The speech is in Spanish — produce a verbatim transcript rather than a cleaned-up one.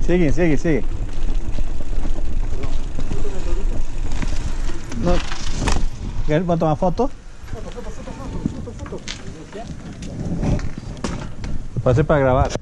Sigue, sigue, sigue. No. ¿Quieres tomar foto? Foto, foto, foto, foto, foto, foto. Pase para grabar.